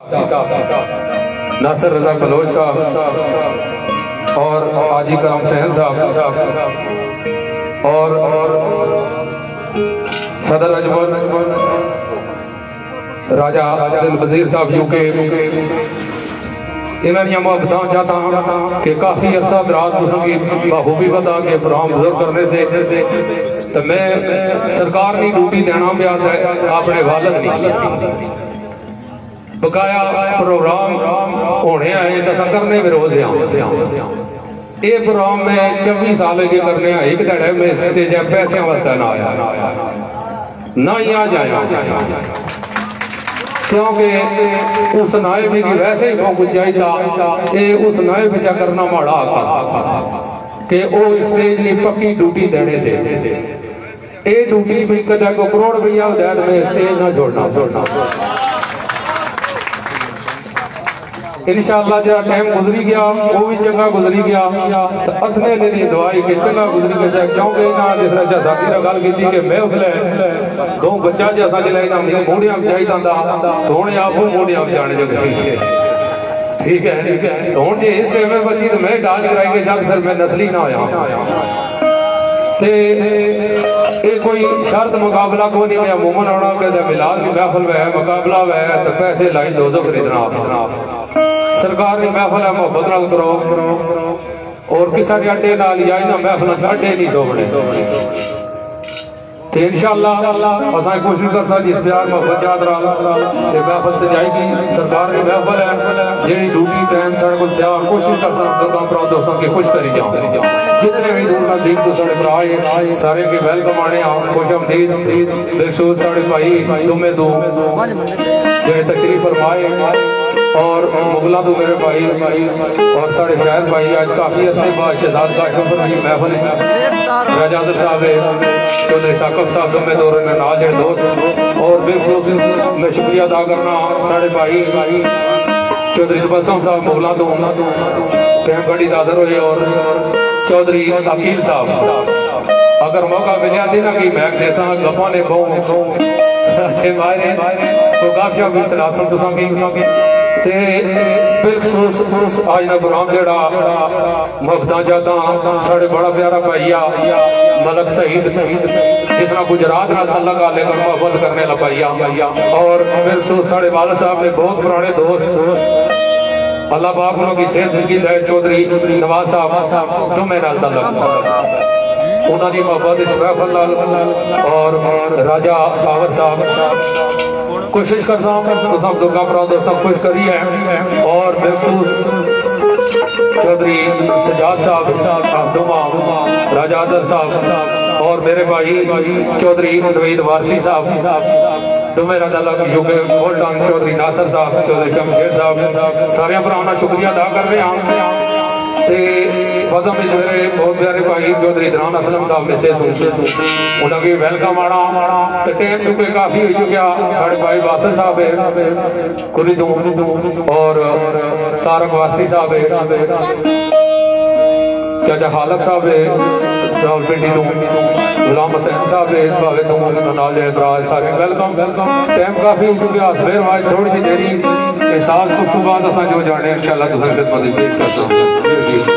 नासिर रजा कलोच साहब और हाजी करम सहन साहब और सदर अजमत राजा दिल वजीर साहब यूके इन्होंने मोहब्बत चाहता हूँ कि काफ़ी अरसा रात की बखूबी बता के प्रोग्राम बुजुर्ग करने से तो मैं सरकार की ड्यूटी देना पिया अपने वालद नहीं बकाया प्रोग्राम होने आए तो करने विरोध ये प्रोग्राम में 24 साल के करने एक धड़े में स्टेज पैसे वास्ते ना आया ना ही आ जाए क्योंकि उस नायब की वैसे ही फोकस चाहिए ये उस नायब चा करना माड़ा कि वो स्टेज की पक्की ड्यूटी देने से ये ड्यूटी भी कदा को करोड़ रुपया उदैत में स्टेज ना छोड़ना इंशाअल्लाह जो टाइम गुजरी गया वो भी चंगा गुजरी गया तो असने मेरी दवाई के चंगा गुजरी गया क्योंकि ना जिस तरह साथी ने गल की कि मैं उसले दो बच्चा जैसा जलाई ना मूढ़िया चाहिए तो हूँ आप मूढ़िया जाने जो ठीक है तो हूँ जो इस टाइम में बची तो मैं डांस कराई के जब फिर मैं नस्ली ना होया ये कोई शर्त मुकाबला को नहीं मैं मोमन होना कहते मिलाद की महफिल में है मुकाबला है तो पैसे लाई दो खरीदना सरकार की महफिल है मोहब्बत नाल करो और किसी के अड्डे नाल या इन्हां महफिलों अड्डे नहीं सोबने तो इंशाअल्लाह असा कोशिश करता जिस प्यार मोहब्बत याद महफिल से जाएगी सरकार की महफिल है जी ड्यूटी टाइम साढ़े को तैयार कोशिश करता दोस्तों की खुश करी जाओ जितने भी दूर का दीन तो साढ़े भरा सारे के वेलकम आने खुश आमदीद बेखसूस साढ़े भाई तुम्हें दो जो तशरीफ फरमाए और मुगला तो मेरे भाई और साढ़े फैज भाई आज काफ़ी अरसे बाद शहजाद काशिम फरमाई महफिल राजा साहब चौधरी साकब साहब तुम्हें दो नाल जो दोस्त और बेखसूस मैं शुक्रिया अदा करना साढ़े भाई चौधरी तबस्सुम साहब मुगला तो टाइम बड़ी दादर हुए और चौधरी अकील साहब अगर मौका मिले थी ना कि मैं देसा गप्पा ने बहुत अच्छे मायरे तो काफी भी सलासन तुसा की ते बिलखसूस आज का प्रोग्राम जेड़ा मुहब्बत चाहता साढ़े बड़ा प्यारा भाईया मलक शहीद जिसना गुजरात ना तल्लक लेकर मोहब्बत करने लगा भाईया और बिलखसूस साढ़े वाल साहब ने बहुत पुराने दोस्त अल्लाह पाक उन्होंने की सेहत की है चौधरी नवाज साहब तो मेरा तल्लक उन्होंने मोहब्बत इस महफिल और राजा बाबर साहब कोशिश करता हूँ तो सब दुर्गा परा दोस्तों खुश करी है और चौधरी सजाद साहब राजा आदर साहब और मेरे भाई चौधरी नवीद वारसी साहब तो मेरा चौधरी नासिर साहब चौधरी शमशेर साहब सारे भरावां शुक्रिया अदा कर रहे हैं वजम मेरे बहुत प्यारे भाई चौधरी दरान असलम साहब ने से उन्होंने वेलकम आना तो टाइम चुके काफी हो चुका साढ़े भाई वासिल साहब है कुली और तारक वासी साहब है चाचा खालक साहब है रावलपिंडी गुलाम हुसैन साहब है भावे तो सारे वेलकम टाइम काफी हो चुका फिर आज थोड़ी सी देरी एहसास उस बाद असा जो जाने इंशाअल्लाह तुम खिदमत पेश करता हूं।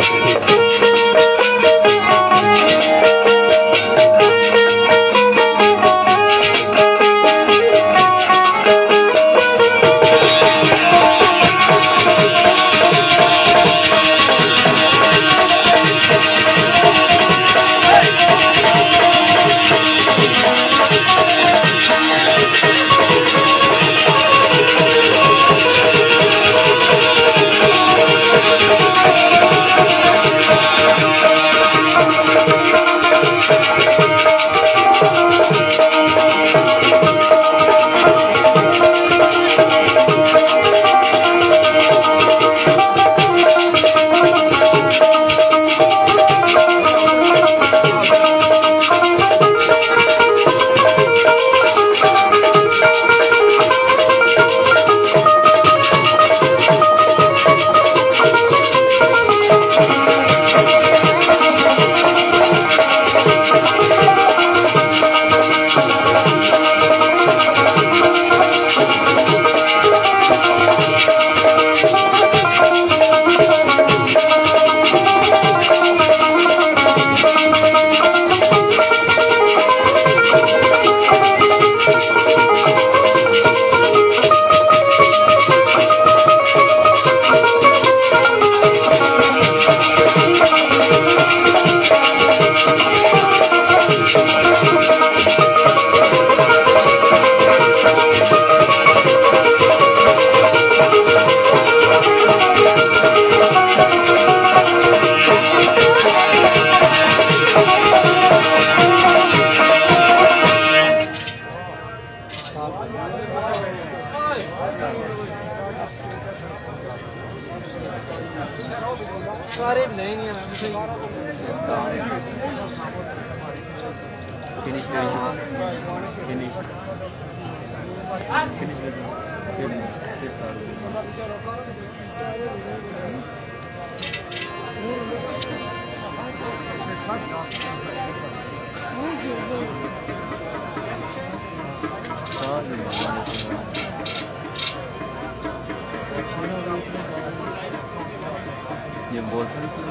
ये बोल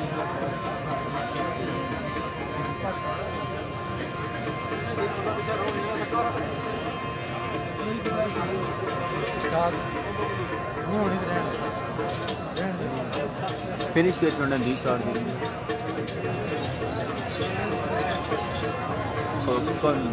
फिनिश చేసుకుంటే ది స్టార్ట్ చేయండి ఓపెన్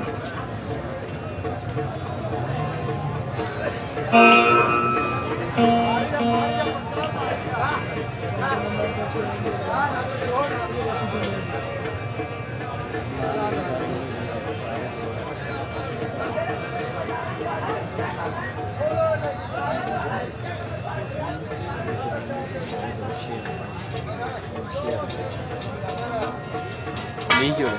नहीं क्यों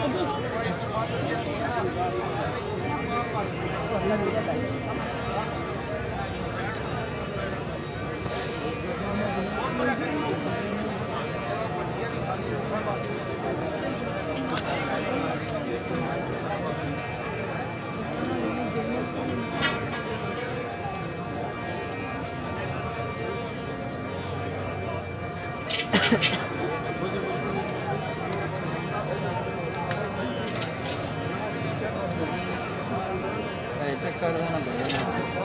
चेक कर देना भैया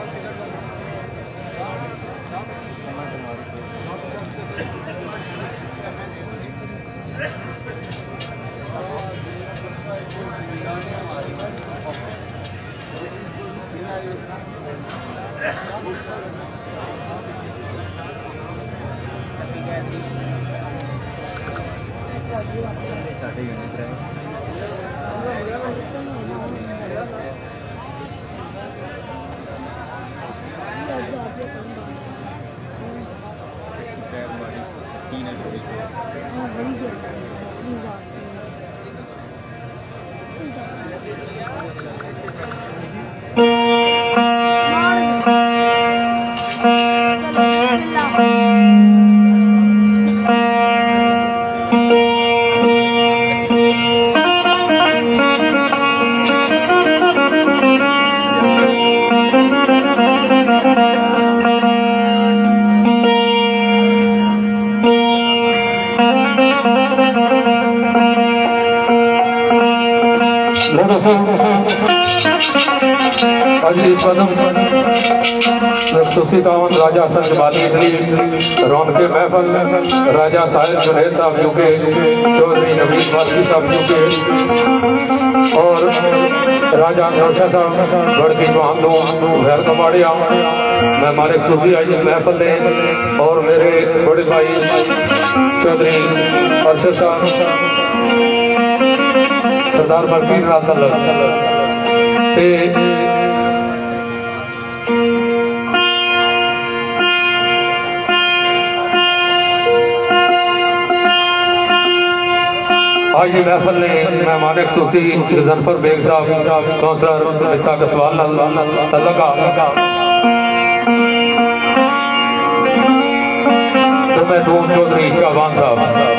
साढ़े यूनिट रहे राजा संजबाली रौनके महफल राजा साहिब जुनेद साहब यूके चौधरी नवीन वासी साहब यूके और राजा नौशा साहब बड़की जवान दो भैर कमाड़िया मैं मालिक सूफी आई महफल ने और मेरे बड़े भाई चौधरी अरशद साहब सरदार बलबीर राता आज ये महफल ने मैं मालिक सूफी जफर बेग साहब कौंसलर इसा कसवाल लगा तो मैं दो चौधरी शाहबान साहब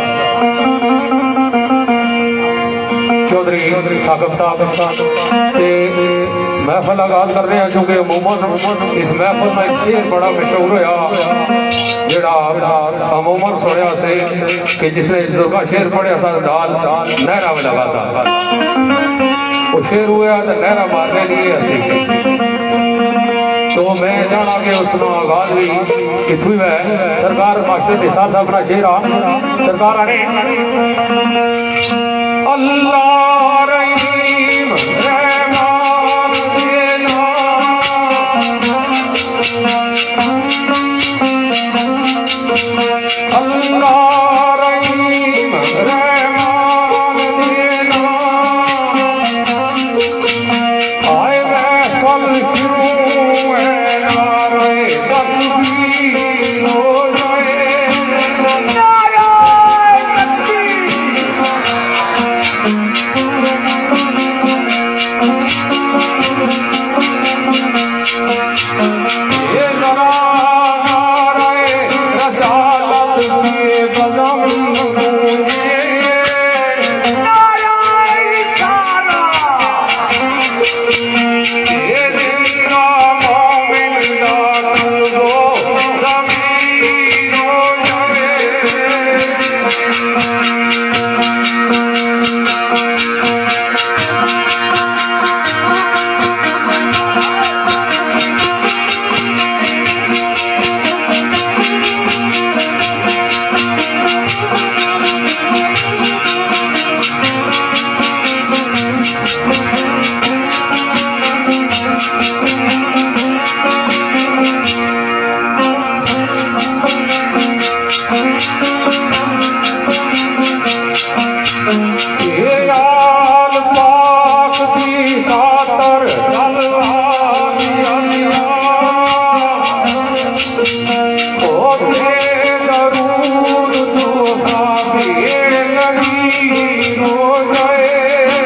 चौधरी साकब साहब महफल आगाज कर रहे हैं क्योंकि अमूमन इस महफल में एक शेर बड़ा मशहूर होया जेड़ा अमूमन सुनिया से कि जिसने दुर्गा शेर पढ़िया था दाल नहरा में लगा था वो शेर हुआ तो नहरा मारने लिए तो मैं जाना कि उसका आगाज भी इतनी है सरकार मास्टर के साथ अपना शेर सरकार आने अल्लाह रहीम रहमान देना अल्लाह रहीम रहमान देना आए महफल शुरू है नारे तकबीर हो जाए हो जाए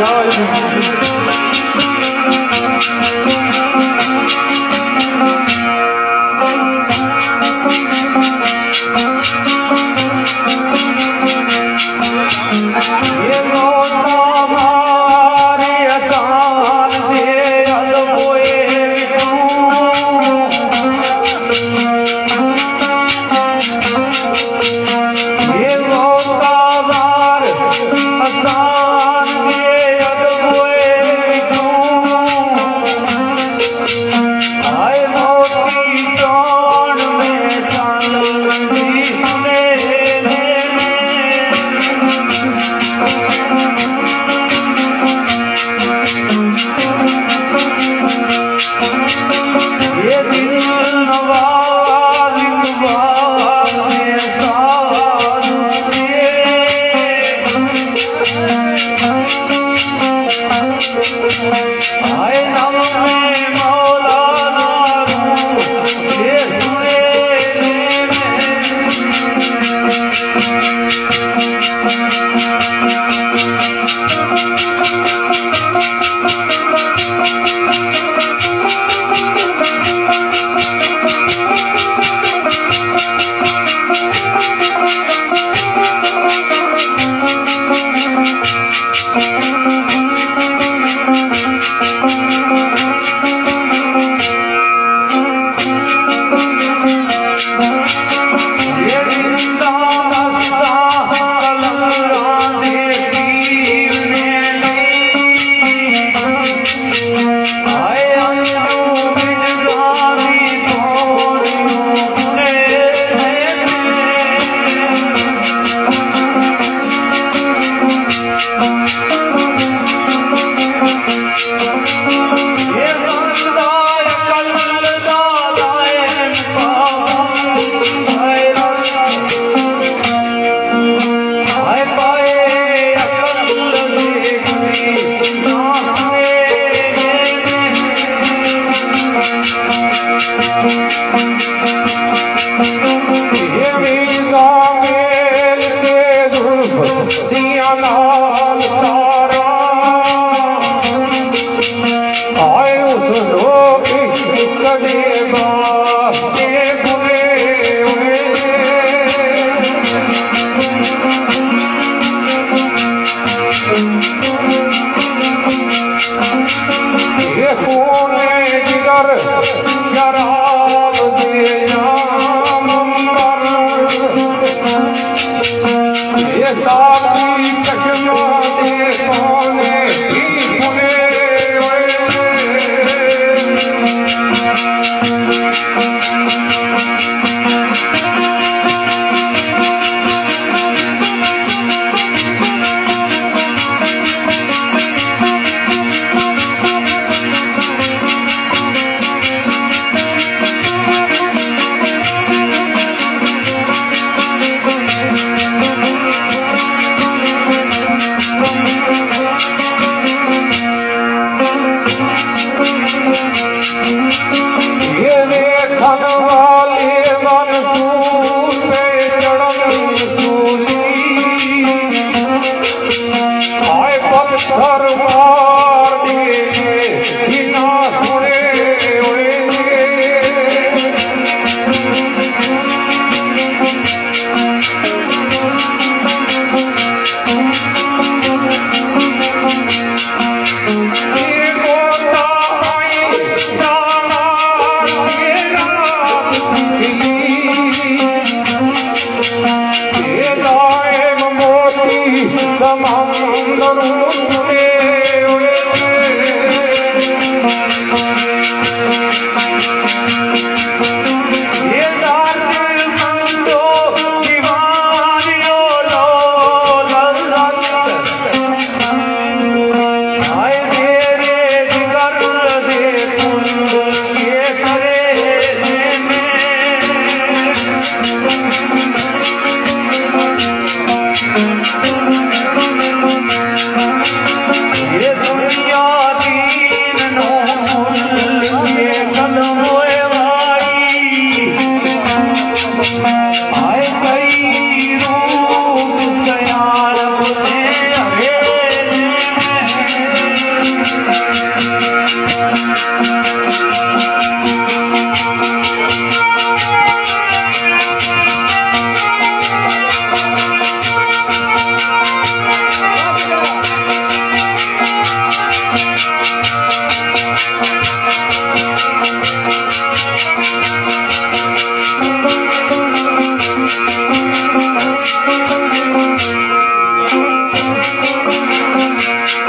समंदर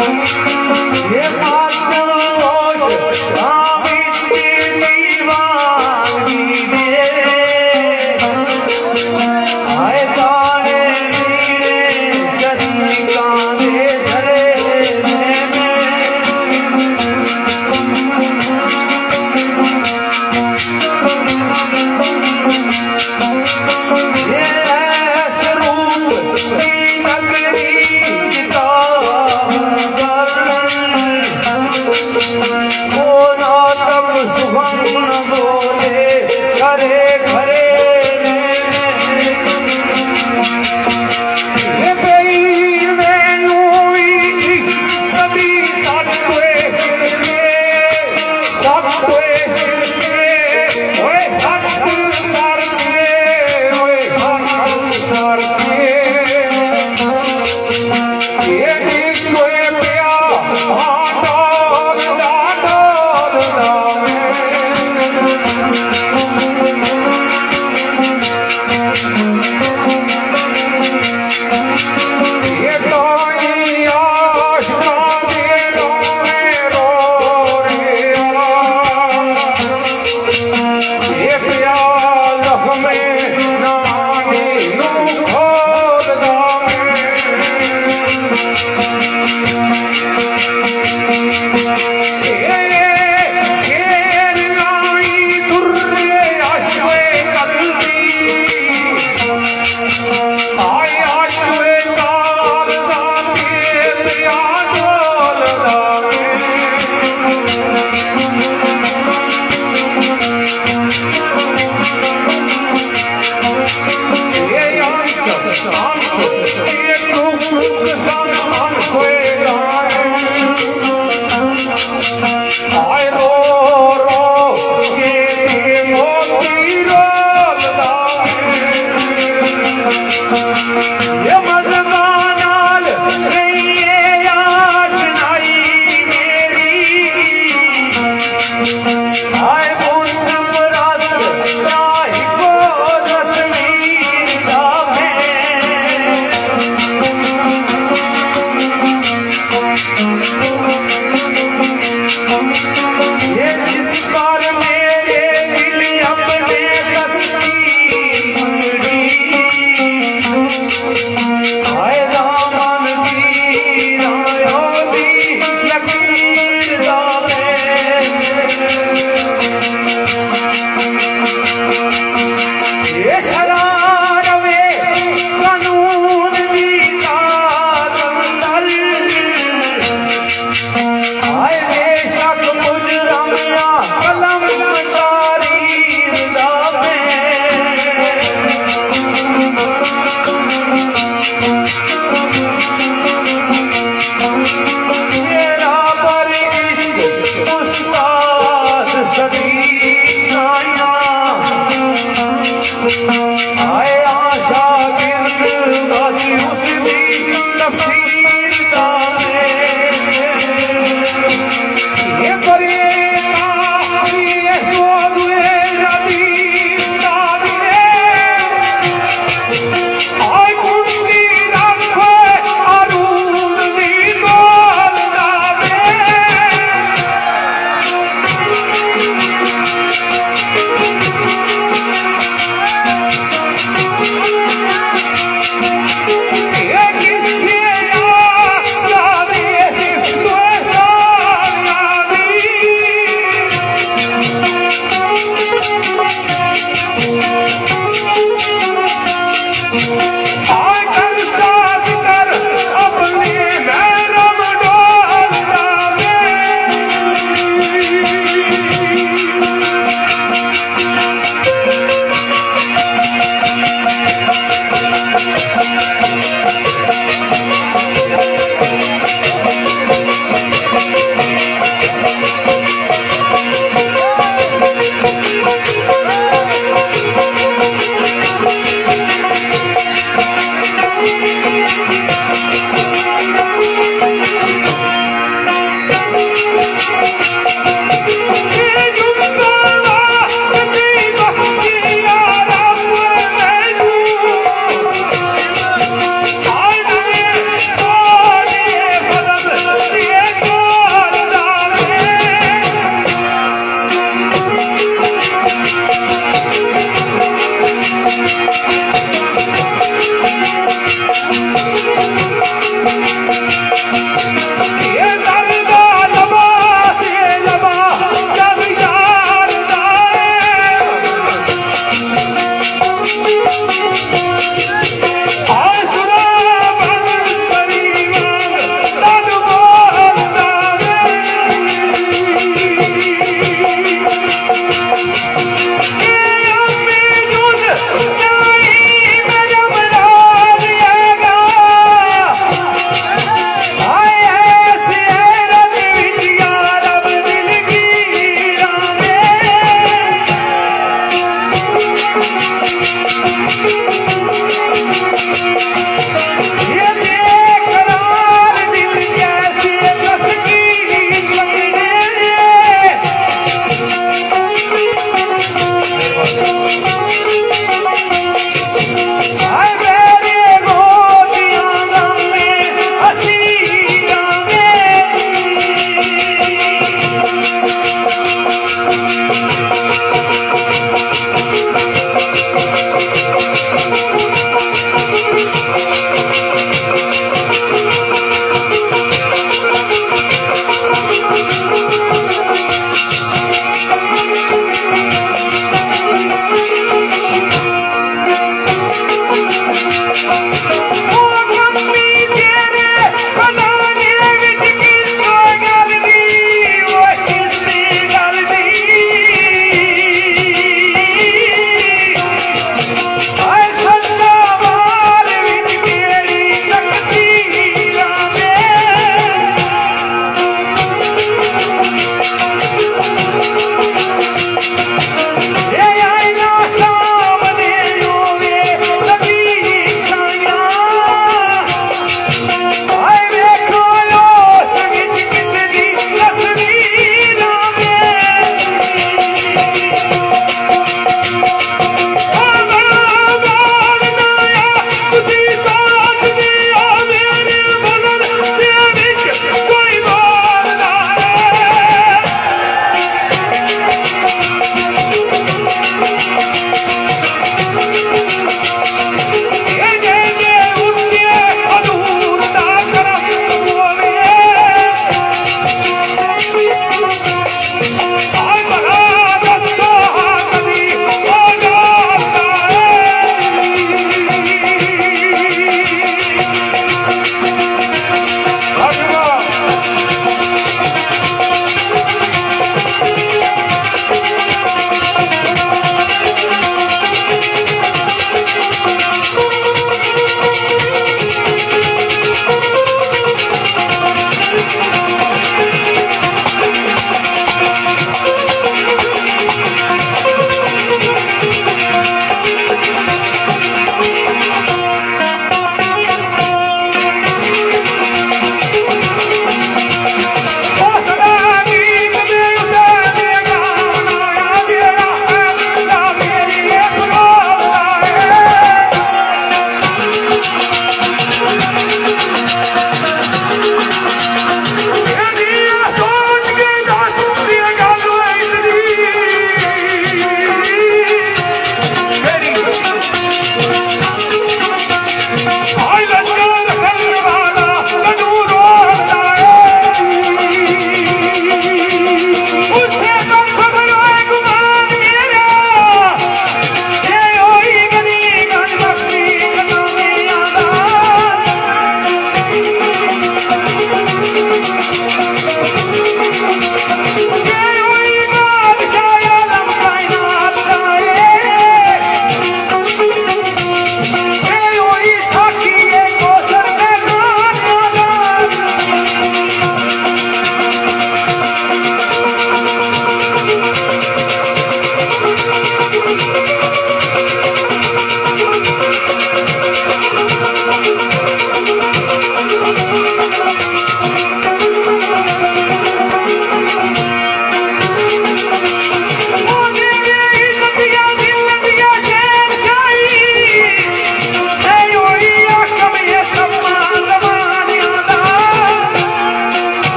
बेशक मुझ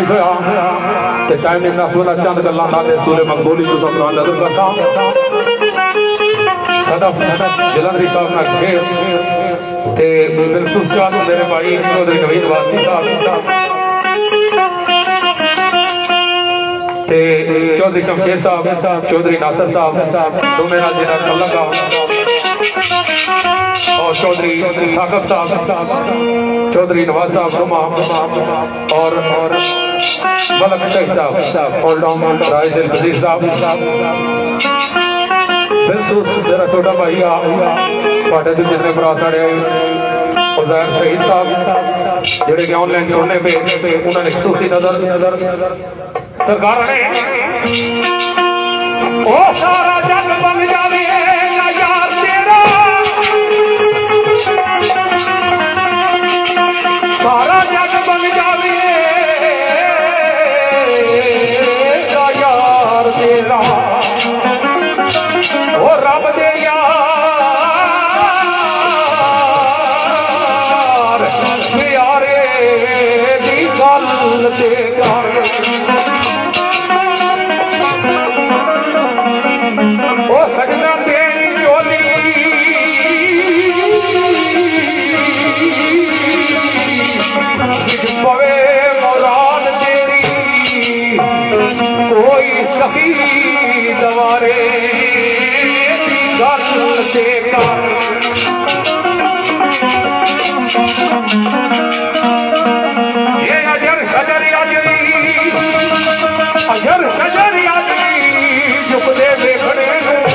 फरमाइश होया ते टाइम ने वाला चंद गल्लां नाते सूले मकबूली तो सब नजर करसा सदफ जलंधरी साहब ना खेल ते बिल्कुल चाह मेरे भाई चौधरी नवीद वासी साहब ते चौधरी शमशेर साहब चौधरी नासर साहब दोनों नाल जिन्ना तल्लक और चौधरी साकब साहब चौधरी नवाज साहब रुमा और मलक शेख साहब और राज दिल वजीर साहब बिल्कुल जरा छोटा भाई आटे तो जितने भरा साढ़े उजैर शहीद साहब जेडे कि ऑनलाइन सुनने पे उन्होंने खसूसी नजर सरकार ने ओ सारा जग बन जावे ना यार तेरा सारा जग बन जावे ना यार तेरा ओ रब दे यार प्यारे दी गल ते कर ओ सजना तेरी चोली पवे मुराद तेरी कोई सखी दवारे गल ते कर ये अजर सजरिया अजर सजरिया झुकदे देखने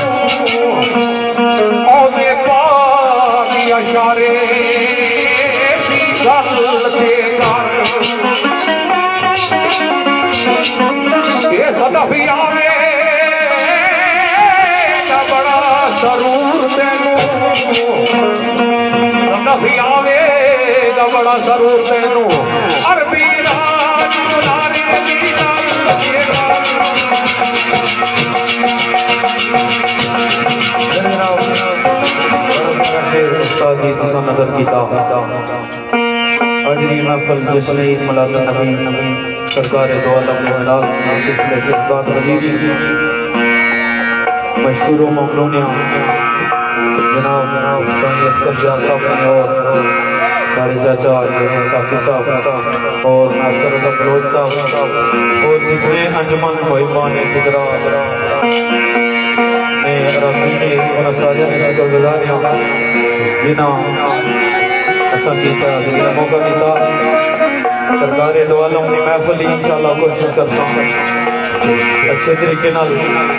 औदे पानी अशारे गल ते कर ये सदफी आवे बड़ा सरूर तेनू सदफी आवे बड़ा सरूर तेनू अरबी राज दुलारे नजर किया अजरी महफल जश्न ईद मिलाद नबी सरकार दो आलम मिलाद सिलसिले के बाद वजीर मशकूर ममनूनिया जनाब साईं अख्तर जान साहब और सारे चाचा साफी साहब और नासर बलोच साहब और जितने अंजमन मेहमान जिगरा ने अरबी ने और सारे शुक्रगुजार हैं जिन्हों असा किया जिन्हें मौका दिता सरकार दो आलम की महफिल इंशाअल्लाह कोशिश करता अच्छे तरीके नाल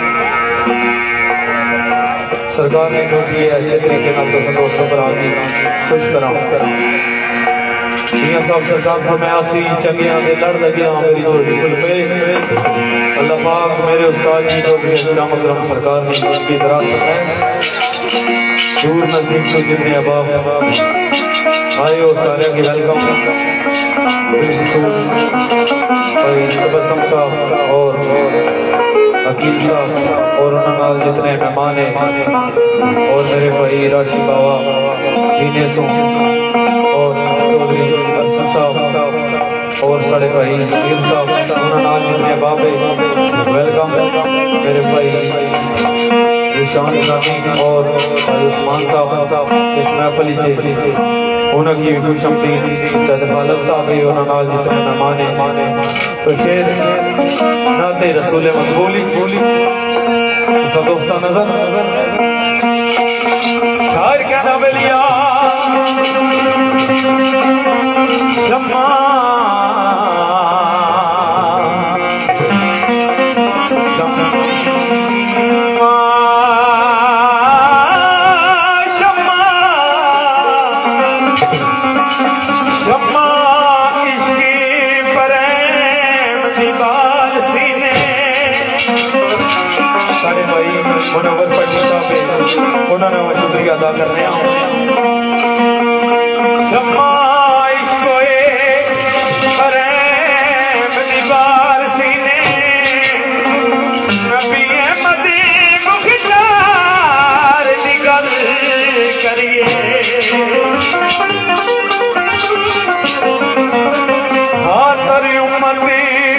सरकार ने जो की है अच्छे तरीके नाल दोस्तों पर आके खुश करा मियां साहब सरकार फरमाया सी चंगियां दे लड़ लगियां मेरी छोटी कुल पे अल्लाह पाक मेरे उस्ताद जी को भी शाम अकरम सरकार ने उनकी दरासत है दूर नजदीक तो जितने अहबाब आए हो सारे की वेलकम भाई तबस्सुम साहब और अकील साहब और उन्होंने जितने मेहमान हैं और मेरे भाई राशि बाबा दीने सो और चौधरी अरसद साहब और साढ़े भाई गिर साहब उन्होंने जितने बाबे वेलकम मेरे भाई निशान साहब और उस्मान साहब इस महफिल से उनकी खुश आमदीद चाचा खालद साहब भी उन्होंने जितने मेहमान हैं तो शेर नाते रसूल मकबूली सब दोस्ता नजर शायर कहना बेलिया शम्मा मुनव्वर पट्टी साहब उन्होंने शुक्रिया अदा कर रहे हैं करिए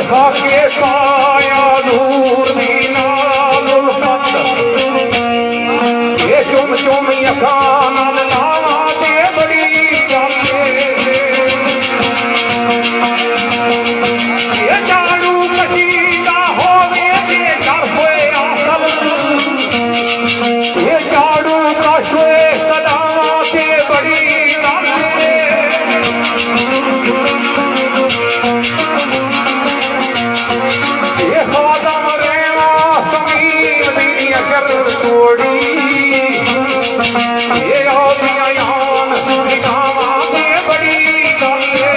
दिखा के पाया नूर दीना ये चुम चुम यकान लावा दे बड़ी जाके ये जाड़ू कशीदा होवे दे डर होए आसल ये जाड़ू का शोए सदावा दे बड़ी जाके ये खादम रेवा समीर दी अगर तोड़ी ये यान निकामा दे बड़ी गले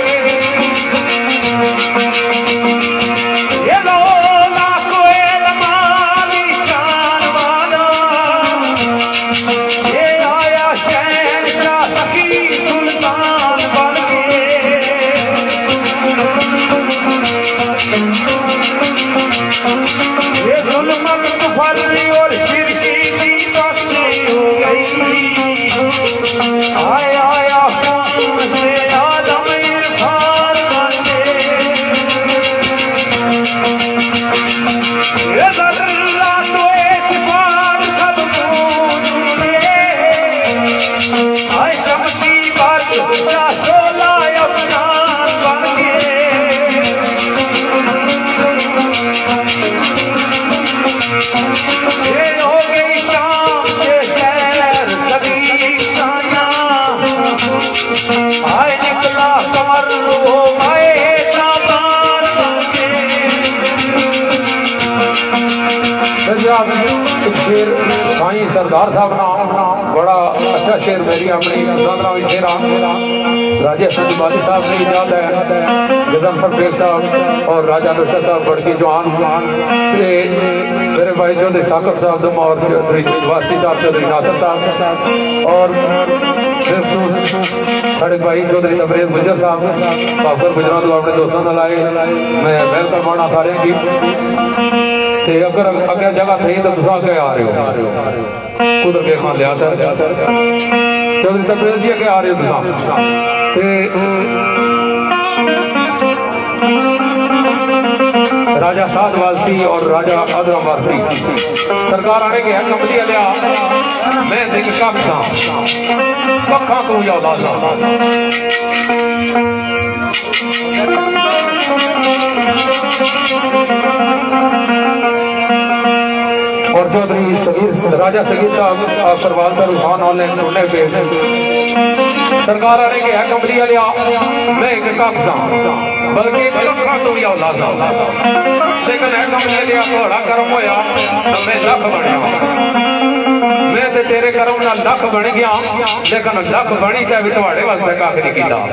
ये लोला कोयल माली शान वाला ये आया शहनशाह सखी सुल्तान बन के ये जुल्मत कुफरी और शिरकी की बस्ती हो गई आया आया खून से आदम इरफान बन के ये जर्रा तो सिफात सब पूछ आए चमकी बात क्या शोला अफसान बन के ये हो गई शाम से सैर सदी साया आए निकला कमर हो गए नादान बनके शेर साईं सरदार साहब ना बड़ा अच्छा शेर मेरी अपनी सादरा भी शेर राजेश बाली साहब ने याद है गजनफर बेग साहब और राजा नुसरत साहब बड़की जवान मेरे भाई चौधरी साकब साहब दुम और चौधरी वासी साहब चौधरी नासर साहब और साढ़े भाई चौधरी तबरेज गुजर साहब बाबर गुजरा तो अपने दोस्तों ने लाए मैं महल करवाना सारे की अगर अगर जगह थी तो तुम अगे आ रहे हो कुदर के खान लिया सर चौधरी तबरेज जी अगे आ रहे हो राजा साध वासी और राजा आदम वासी सरकार आने के कमली लिया मैं सिंह कब सा पक्का तू या लाजा और चौधरी सगीर राजा सगीर साहब सरवाल सर खान ऑनलाइन सुनने पे सरकार आने के है कमली लिया मैं एक कब सा बल्कि पक्का तू या लाजा लेकिन है कमली लिया थोड़ा कर्म होया तो मैं लख बनया मैं ते तेरे कर्म ना लख बन गया लेकिन लख बनी ते भी तुम्हारे वास्ते कख नहीं कीता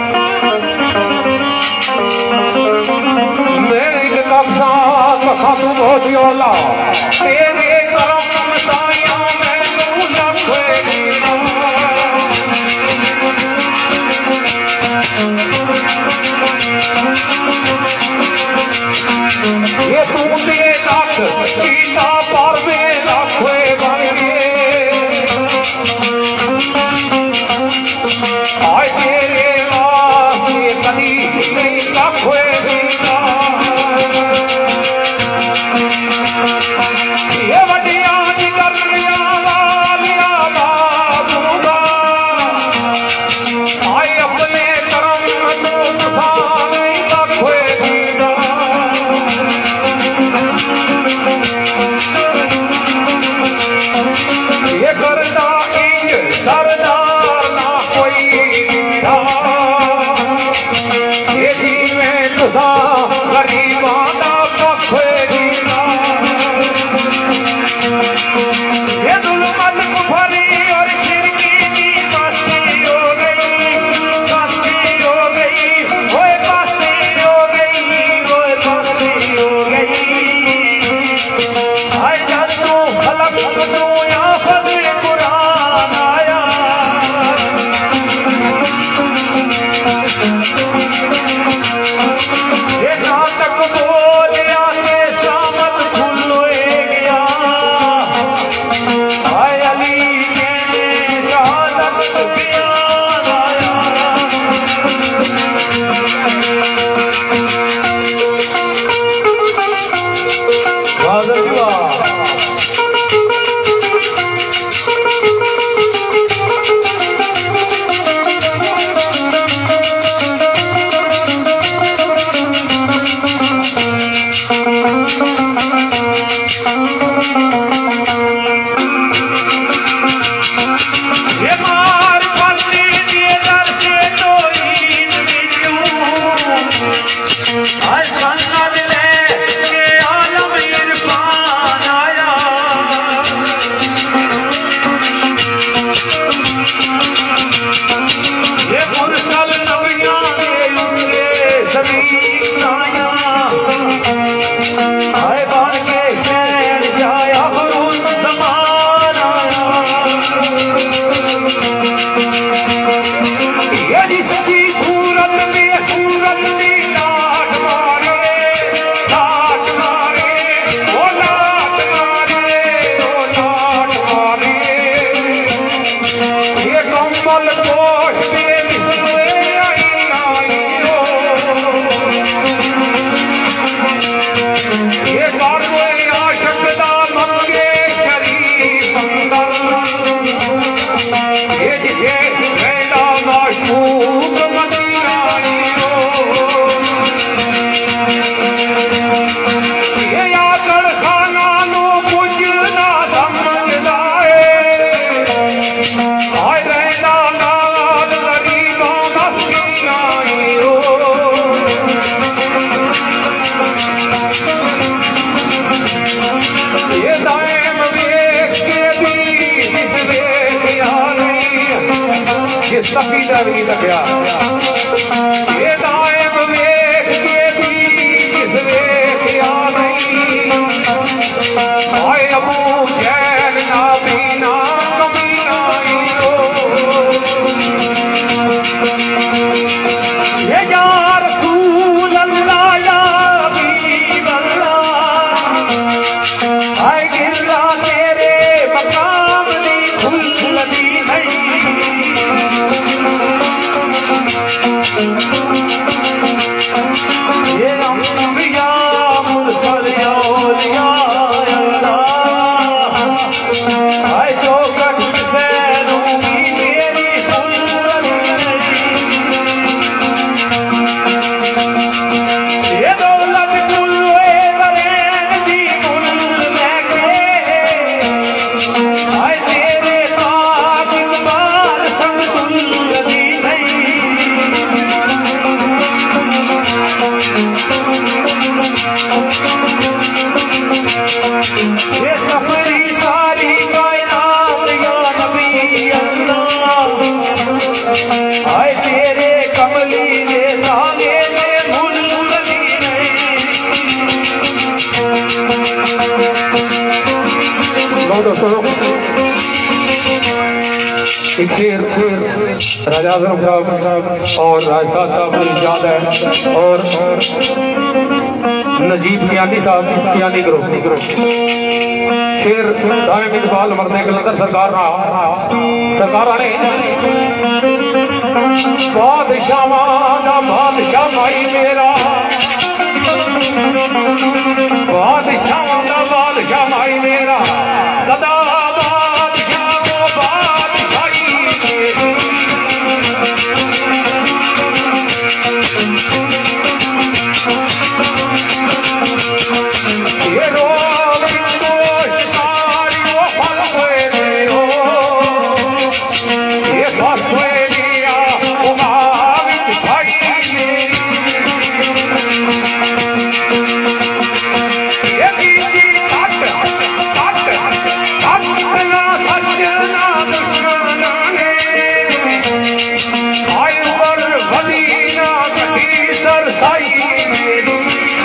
मैं एक कब्जा कखा तू बहुत होला तेरे कर्म साया मैं तू लख ये तू दे लख कीता पर में लख बन गए आए तेरे वास्ते कदी नहीं लख ये वडिया निकलिया वालिया बाबूगा आए अपने कर्म तो सारे लख ये करता इंग सरदार ना कोई ये दी में तुसा गरीबा का पख ये जुल्मत कुफरी और शिरकी की बस्ती हो गई ओए बस्ती हो गई आए जब तू खलक तू या फज़ल कुरान आया ये कसीदा भी नहीं लग्या ये दायम वेख के भी जिस वेख्या नहीं आए अबू जैन ना बीना कमीना ये या रसूल अल्लाह या हबीब अल्लाह आए गिरला तेरे मकाम दी खुलदी नहीं ये अंबिया मुरसल औलिया अल्लाह आए जो कट से रूमी तेरी खुलदी ये दौलत कुल वे बरेन दी कुल लेके आए तेरे ताज इकबाल संग खुलदी नहीं ये सफरी सारी कायनात या नबी अल्लाह आए तेरे कमली दे तागे दे भूलदी नहीं दोस्तों एक शेर राजा आजम साहब और राजसाद साहब को याद है और नजीब कियानी साहब कियानी ग्रुप शेर दायम इकबाल मरने कलंदर सरकार आने बादशाह दा बादशाह भाई मेरा बादशाह दा बादशाह भाई मेरा सदा बादशाह वो बादशाही ये रोग शिकारी वो फल हुए हो ये बस हुए लिया उमावित भाई ये बीती कट ना सजना दुश्मना ने आय पर वदीना कटी सरसाई मेरी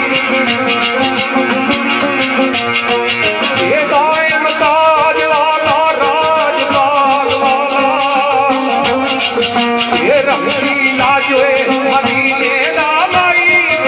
ये दायम ताज वाला राजपाल वाला ये रंगीला जो है मदीने दा भाई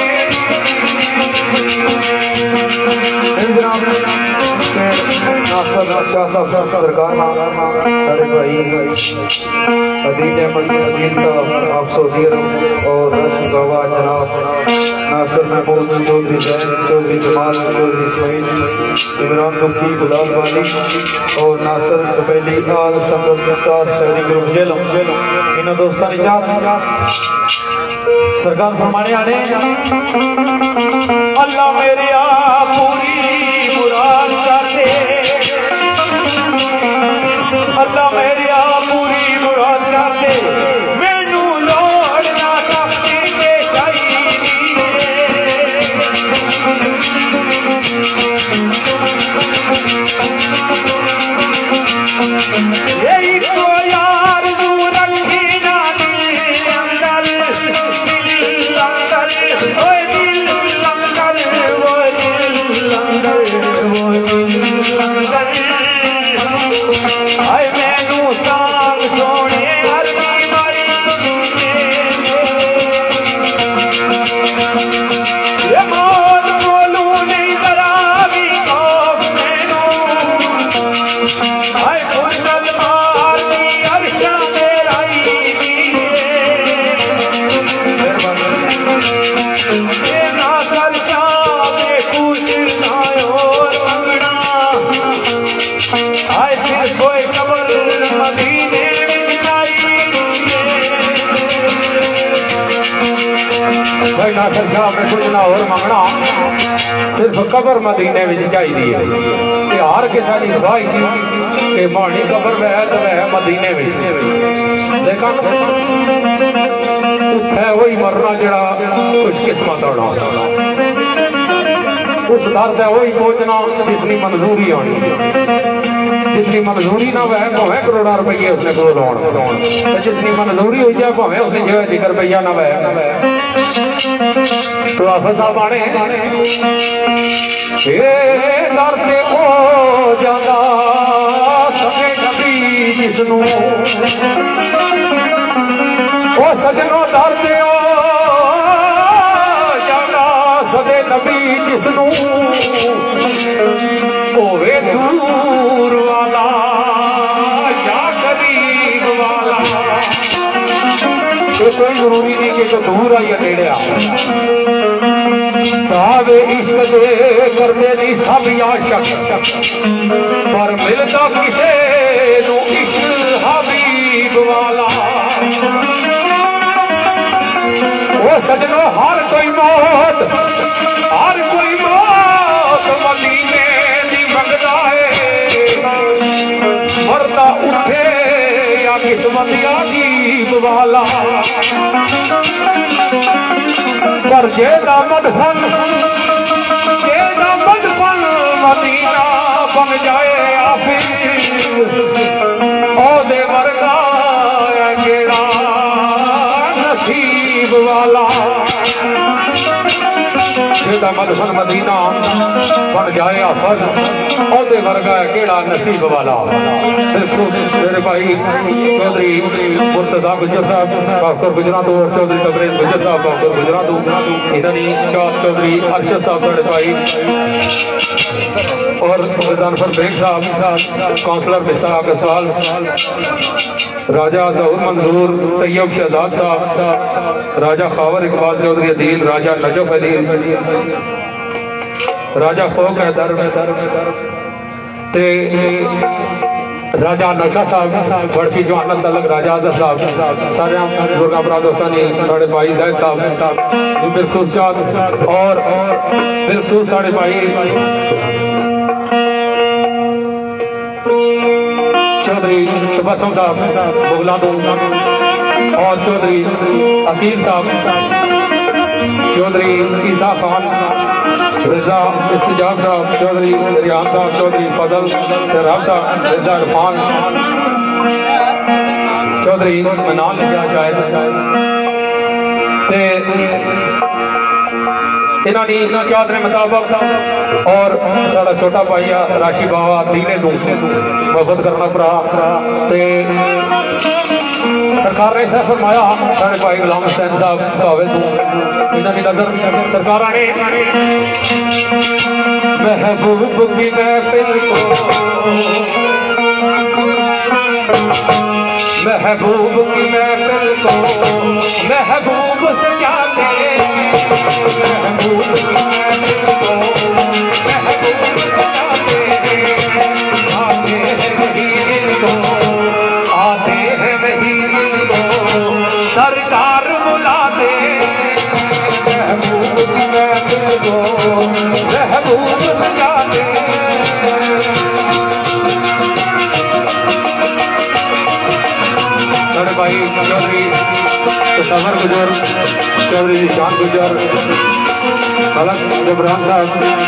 सरकार साढ़े भाई अदील अहमद अदील साहब आप सऊदी अरब और रश्म गवाह जनाब नासिर महमूद चौधरी जैन चौधरी जमाल चौधरी इस्माइल इमरान मुफ्ती गुलाल वाली और नासिर पहली आल संगत स्टार शायरी ग्रुप जेलों इन्होंने दोस्तों ने सरकार फरमाने आने अल्लाह मेरी पूरी मुराद कर दे अल्लाह मेरी पूरी मुराद कर दे मैनू लोड़ ना कपटी के यही तो यार तू रखी ना दिल अंदर ओए दिल अंदर वो दिल अंदर आए मैनू तांग सोने अरबी मारी ये मौत बोलू नहीं जरा भी खौफ मैनू आए फुर्सत मारनी अरशा मेराई ये नासर शाह के कुछ ना और मंगना आए सिर कोई कबर मदीने विच चाहिए भाई नासर शाह ने कुछ ना और मंगना सिर्फ कबर मदीने विच चाहिए हर किसी की ख्वाहिश कि मानी कबर वह तो वह मदीने विच लेकिन उत्थे वही मरना जड़ा खुशकिस्मत होना उस दर से वही पहुंचना जिसकी मंजूरी आनी, जिसकी मंजूरी ना वह भावें करोड़ा रुपये उसने को लाउण, जिसकी मंजूरी हुई जाए भावें उसने जो जिक्र रुपया ना वह। तो आफत साहब आने दर से हो जाता सके नबी जिसनू ओ सजनों दर से हो जाता सके नबी जिसनू होवे दूर वाला या करीब वाला। तो कोई जरूरी नहीं कि जो दूर आ या नेड़े आ, तावे इश्क दे करने दी सब आशक, पर मिलता किसे नू इश्क हबीब वाला। वो सजनों हर कोई मौत मदीने दी मंगदा है, मरदा उठे या किस्मत अजीब वाला। पर जेदा मदफन मदीना बन जाए आफिर ओदे वर्गा केड़ा नसीब वाला। जेदा मदफन मदीना बन जाए आफिर ओदे वर्गा केड़ा नसीब वाला। मेरे भाई चौधरी मुर्तजा गुजर साहब काफर गुजरात और चौधरी तबरेज गुजर साहब काफर गुजरात इधर चौधरी अरशद साहब बड़े भाई और मुजफ्फर बेग साहब काउंसलर मिसाक सवाल राजा जहूर मंजूर तैयब शहजाद साहब राजा खावर इकबाल चौधरी अदील राजा नजफ अदील राजा फोक हैदर राजा नशा साहब बड़की जवाना तलक राजा आजर साहब सारे दुर्गा बरा दोस्तानी साढ़े भाई जैद साहब बिरसूस साहब और बिरसूस साढ़े भाई चौधरी तबस्सुम साहब मुगलादो और चौधरी अकील साहब चौधरी ईसा खान रिजा इस्तिजाब साहब चौधरी रियान साहब चौधरी फजल शराब साहब रिजा इरफान चौधरी मनान लिखा शायद इन्होंने चादरे मुताबक और साड़ा छोटा भाई राशि बाबा दीने मोहब्बत करना भरा सरकार ने ऐसा फरमाया साढ़े भाई गुलाम हुसैन साहब भावे तू इन्होंने नजर सरकार ने महबूब की महफिल को महबूब की महफिल को महबूब सजाते महबूब की महफिल को महबूब सजाते आते हैं महीने को आते हैं महीने को सरकार बुलाते महबूब की महफिल को महबूब सजाते। भाई चौधरी तसवर गुजर चौधरी निशान गुजर मलक इमरान साहब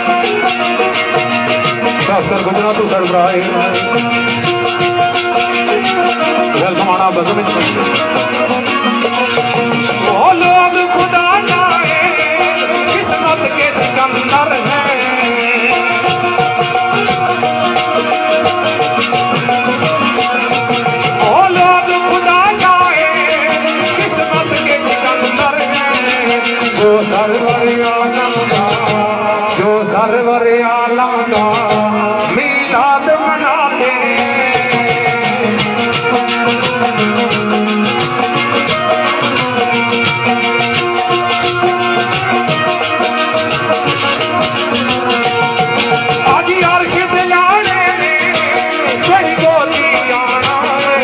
खासकर गुजरात सरबराह वेलकम आना बगम वो लोग खुदा जाए किस्मत के सिकंदर हैं जो सरवर आलम का मीलाद मनाते आज अर्श दिलाने में कोई गोली आना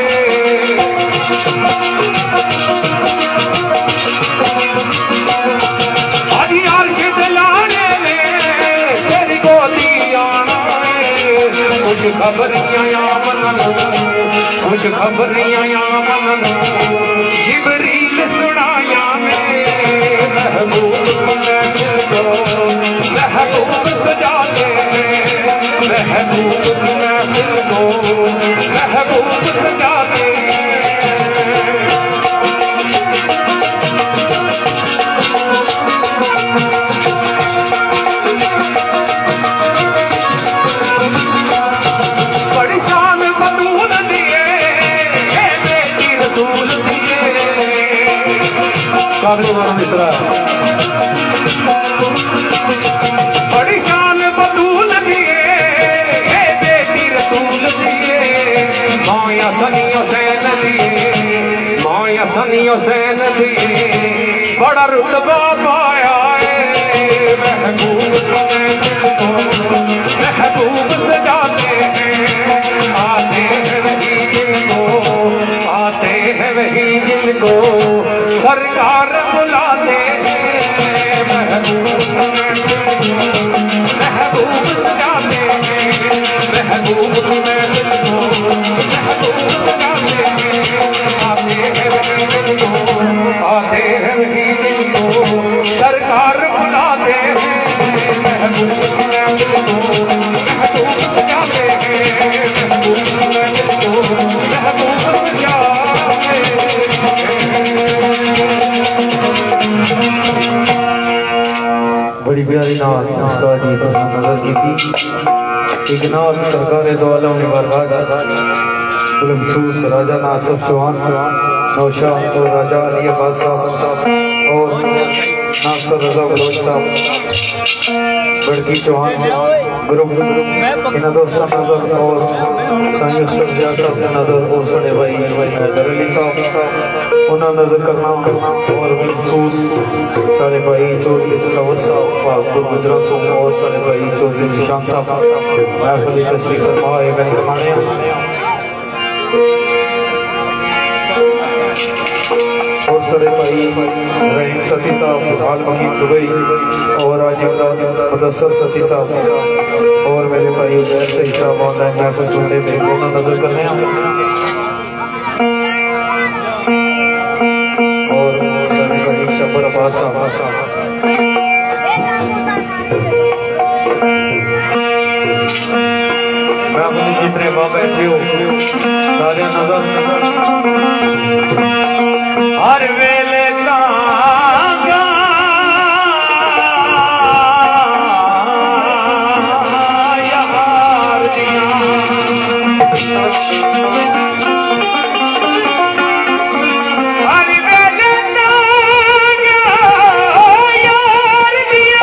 खुश खबरियां मननो खुश खबरियां मननो जिबरील सुनाया मेरे महबूब को महबूब सजाते हैं महबूब की महफिल को महबूब सजाते हैं। बड़ी शान बतूल दिए बेटी रसूल दिए काबिल मानो इसरा बड़ी शान बतूल दिए बेटी रसूल दिए माया सनी हुसैन दिए माया सनी हुसैन दिए बड़ा रुतबा पाया महबूब महबूब सजाते हैं आते हैं वही जिनको आते हैं वही जिनको सरकार बुलाते हैं महबूब सजाते हैं महबूब महबूब सजाते हैं आते हैं वही जिनको आते हैं वही जिनको सरकार बुलाते हैं महबूब महबूब सजाते हैं महबूब सजाते हैं। बड़ी प्यारी नात उस्ताद जी को नजर की थी एक नात सरकार दो आलम ने बर्बाद बिलखसूस राजा नासिफ चौहान नौशाद और राजा अली अब्बास साहब और नासिर रजा बलोच साहब बड़की चौहान ग्रुप इन दोस्तों नजर और साईं अख्तर जिया साहब से नजर और सड़े भाई हैदर अली साहब उन्हें नजर करना और बिलखसूस सारे भाई चौधरी सवर साहब बहादुर गुजरात साहब और सारे भाई चौधरी निशान साहब महफिल तशरीफ फरमा करवाने और सारे भाई रहीम सती साहब हाल मकीम दुबई और राजेंद्र मुदस्सर सती साहब और मेरे भाई उजैर सही साहब ऑनलाइन महफिल सुनने में दोनों नजर करने और सारे भाई शफर अब्बास साहब जितने वहां बैठे हो सारे नजर हर वेले यार दिया हर वेले यार दिया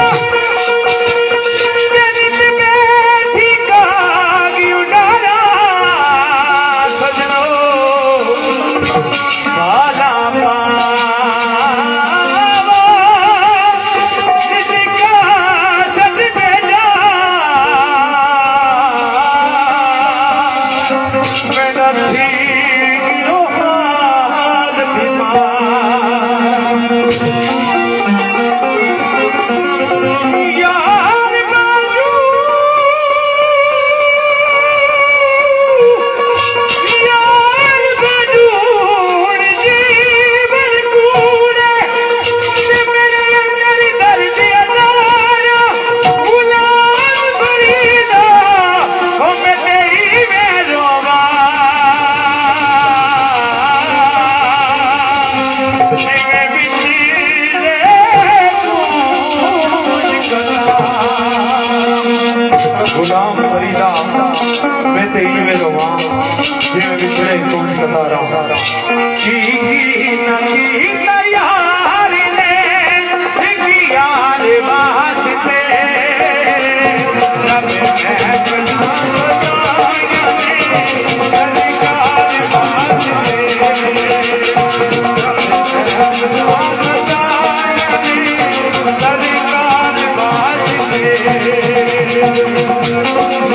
गुलाम फरीदा मैं तेरी में रोवा जिਵੇਂ ਵਿਛੜੇ ਕੋਣ ਕਤਾਰਾ ਕੀ ਨਾ ਯਾਰ ਨੇ ਯਾਰ ਵਾਸਤੇ ਰੱਬ ਨੇ ਜਨਾ ਸਜਾਇਆ ਨੇ ਸਰਕਾਰ ਵਾਸਤੇ सरकार वास्ते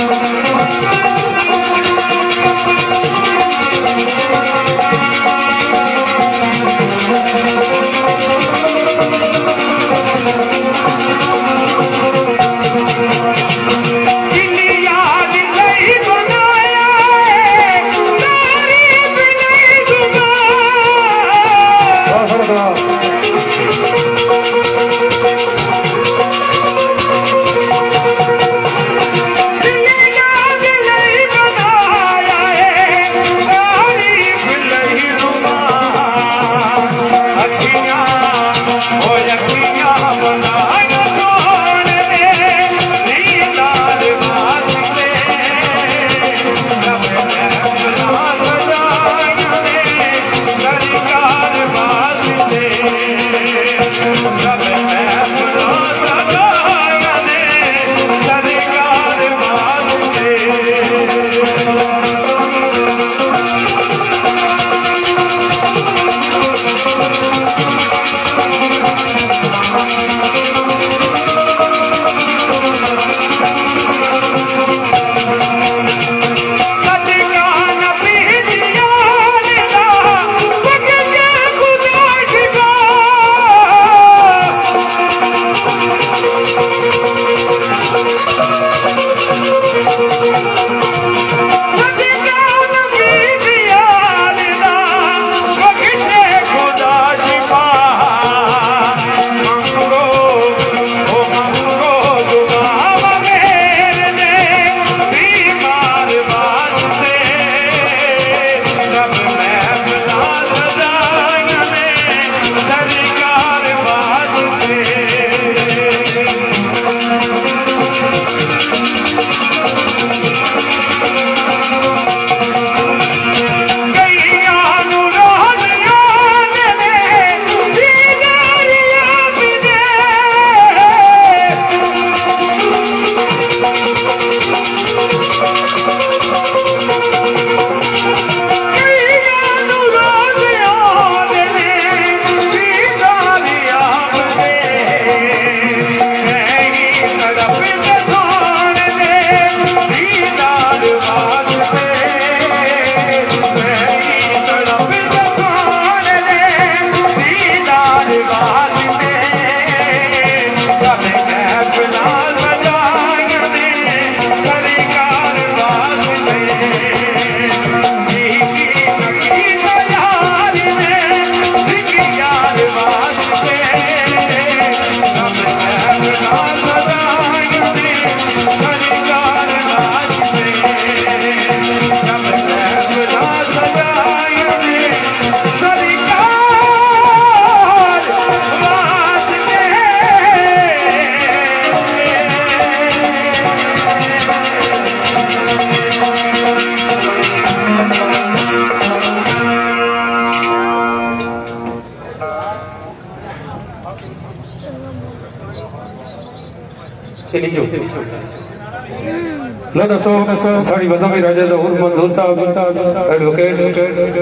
लो दसो साड़ी वज़ामी राजा ज़हूर मंजूर साहब एडवोकेट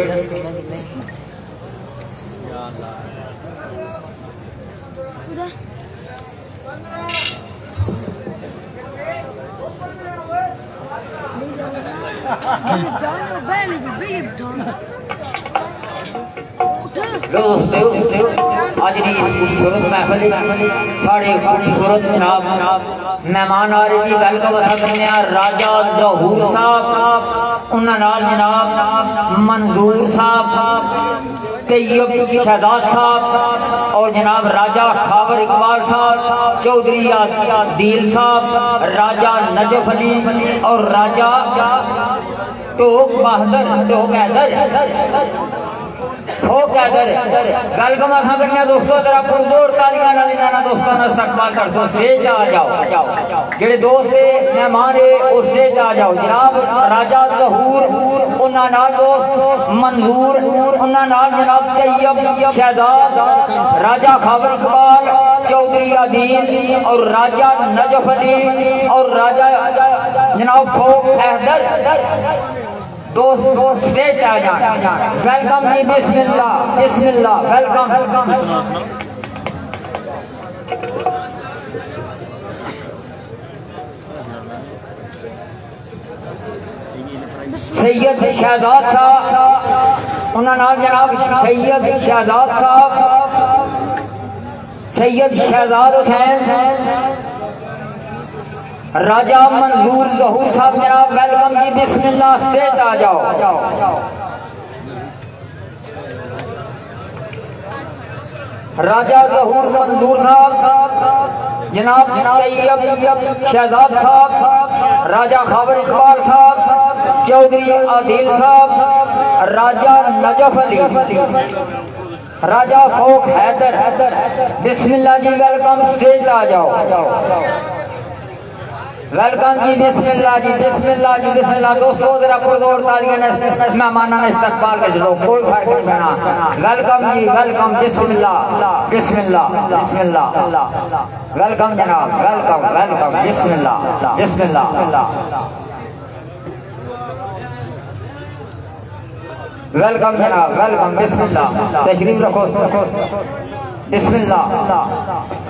आज की खूबसूरत महफिल साढ़े खूबसूरत जनाब मेहमान आ रहे जी वेलकम असा करने राजा ज़हूर साहब उन्होंने नाल जनाब मंजूर साहब तैयब शहजाद साहब और जनाब राजा खावर इकबाल साहब चौधरी आदिल साहब राजा नजफ अली और राजा टोक बहादुर टोक हैदर वेलकम असा करने दोस्तों जरा पुरजोर तालियां नाल इन्हां दोस्तां दा इस्तकबाल कर दो स्टेज आ जाओ जेड़े दोस्त मेहमान है उस स्टेज आ जाओ जनाब राजा ज़हूर उन्हां नाल दोस्त मंजूर उन्हां नाल जनाब तैयब शहजाद राजा खावर इकबाल चौधरी आदिल और राजा नजफ अली और राजा जनाब फोक हैदर दोस्त स्टेज आ जाए वेलकम जी बिस्मिल्लाह बिस्मिल्लाह वेलकम सैयद शहजाद साहब उन्होंने नाम जनाब सैयद शहजाद साहब सैयद शहजाद हुसैन राजा मंजूर ज़हूर साहब जनाब वेलकम जी बिस्मिल्लाह स्टेज आ जाओ राजा ज़हूर मंजूर साहब जनाब तैयब शहजाद साहब राजा खावर इकबाल साहब चौधरी आदिल साहब राजा नजफ अली राजा फोक हैदर बिस्मिल्लाह जी वेलकम स्टेज आ जाओ वेलकम जी बिस्मिल्लाह जी बिस्मिल्लाह जी बिस्मिल्लाह दोस्तों जरा पुरजोर तालियां मेहमानां ने इस्तकबाल कर चलो कोई फर्क नहीं पड़ना वेलकम जी वेलकम बिस्मिल्लाह बिस्मिल्लाह बिस्मिल्लाह वेलकम जनाब वेलकम वेलकम बिस्मिल्लाह बिस्मिल्लाह वेलकम जनाब वेलकम बिस्मिल्लाह तशरीफ रखो बिस्मिल्लाह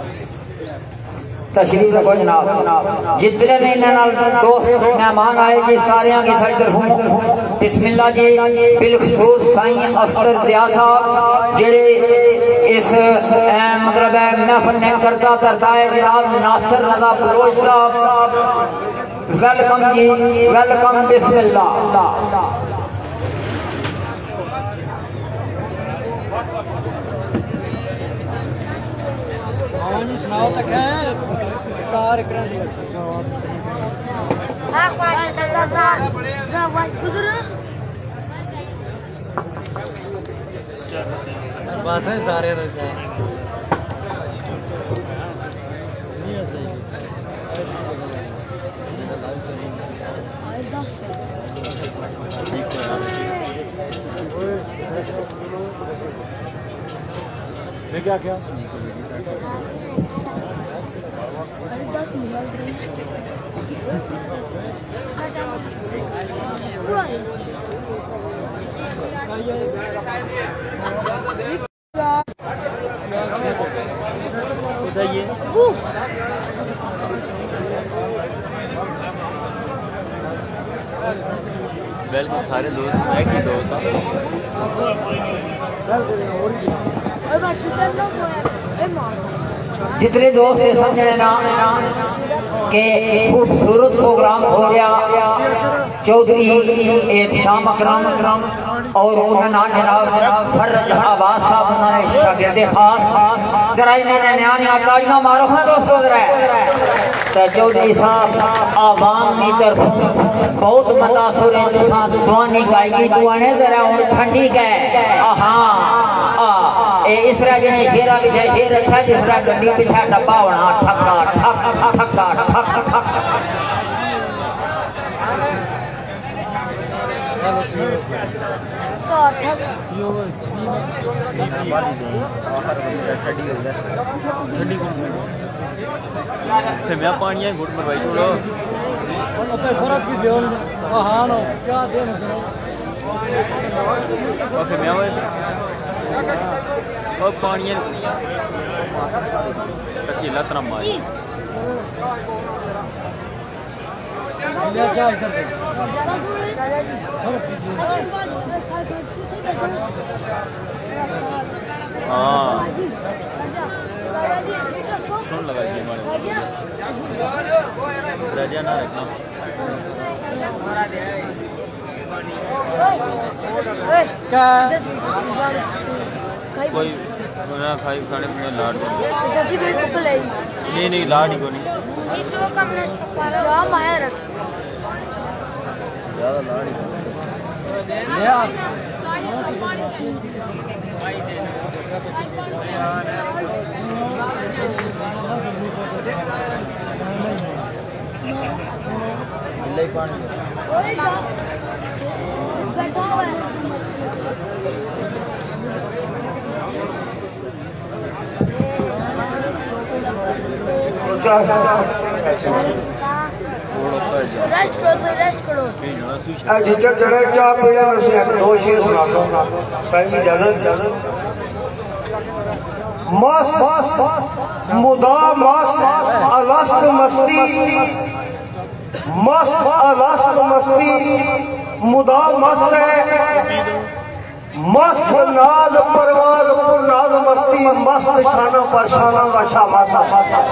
तशरीफ रखो जनाब जितने भी दोस्त मेहमान आए जी सारे की सारी तरफ बिस्मिल्लाह जी बिलखसूस साईं अख्तर दिया साहब जेड़े इस मतलब महफिल में करता है जनाब नासिर रज़ा बलोच साहब वेलकम जी वेलकम बिस्मिल्लाह सुनाओ तक कार बस सारे क्या क्या बताइए वेलकम सारे दोस्त मैं की दोस्त जितने दोस्त है समझने ना के खूबसूरत प्रोग्राम हो गया चौधरी एहतशाम अकरम और उन्होंने जनाब फर्ज आवाज साहब उन्होंने शागिर्दे खास जरा इन्होंने नया ताड़ियां मारो हैं दोस्तों जरा तो चौधरी साहब आवाम की तरफ बहुत मुतासर है तुसा दुआनी गायकी दुआने जरा हुन ठंडी के ए इस तरह जने शेरा के शेर अच्छा जिस तरह गड्डी पीछे डब्बा होना ठक्का ठक ठक्का ठक ठक मैं पानी घुट मरवाई छोड़ो फर्क की देन हाँ नो क्या देन फिर मैं और पानी अकेला तना मारी हाँ सुन लगा राजा ना रखना कोई खाई खाने में लाड नहीं लाड ही को नहीं ज़्यादा लाड ही पानी रेस्ट करो जिचक जड़े चाह पीने में से दो शेर सुना दो साईं की इजाजत मस्त मुदा मस्त अलस्त मस्ती मस्त अलस्त मस्ती मुदा मस्त है मस्त नाज परवाज नाज मस्ती मस्त शाना परशाना वशा मासा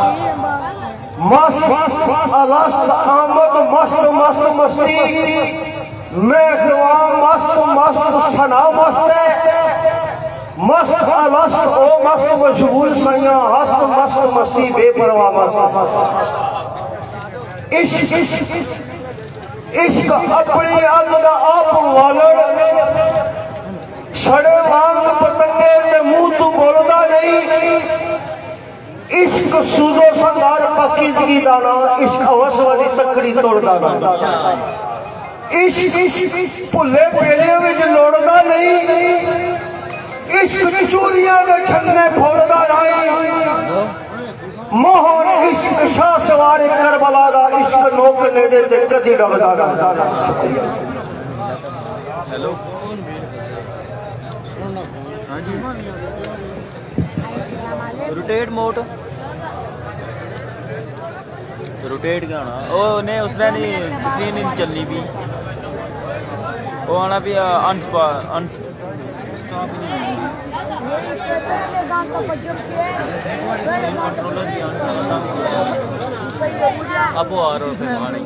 मस्त अलस्त आमद मस्त मस्त मस्ती मैं ख्वाम मस्त मस्त सना मस्त है मस्त अलस्त ओ मस्त मशगूल सैया हस्त मस्त मस्ती बेपरवाह मस्त इश्क इश्क अपने अग दा आप वालड़ सड़े वांग पतंगे ते मुंह तू बोलदा नहीं इश्क सूजो संगार पक्की दाना इश्क हवस वाली तकड़ी तोड़दा ना इश्क भुले पेलियां विच लोड़दा नहीं इश्क चूरियां दे छन्ने फोड़दा नहीं मोहन इश्क शाह सवार करबला दा इश्क नोक ने दे ते कदी डरदा ना हेलो रोटेट मोड रोटेट गाना ओ ने उसने नहीं स्क्रीन नहीं चलनी भी वो आना भी अब वो आ रहा है मानी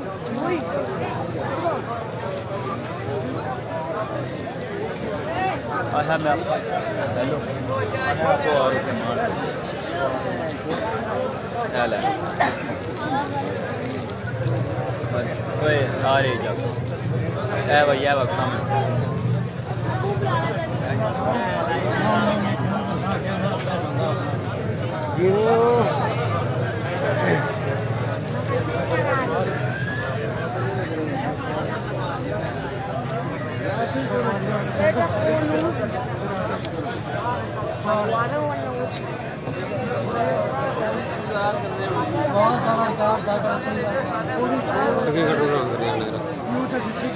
आया मैं हेलो आया आपको आ रहा है मान चल ओए आ रहे जब ए भैया वक्त सामने सके घटना अंदर